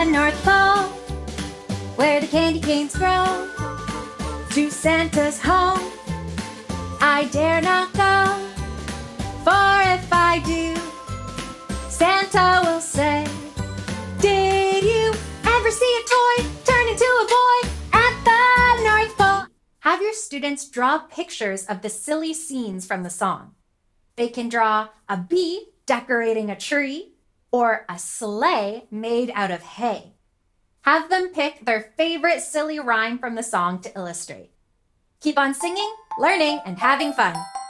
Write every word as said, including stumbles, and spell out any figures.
the North Pole, where the candy canes grow, to Santa's home I dare not go, for if I do, Santa will say, did you ever see a toy turn into a boy at the North Pole? Have your students draw pictures of the silly scenes from the song. They can draw a bee decorating a tree or a sleigh made out of hay. Have them pick their favorite silly rhyme from the song to illustrate. Keep on singing, learning, and having fun.